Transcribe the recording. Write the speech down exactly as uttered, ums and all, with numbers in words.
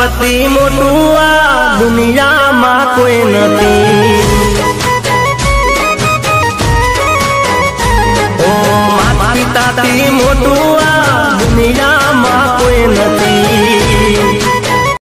બાપથી મોટું આ દુનિયામાં કોઈ નથી। ઓ માતા પિતાથી મોટું આ દુનિયા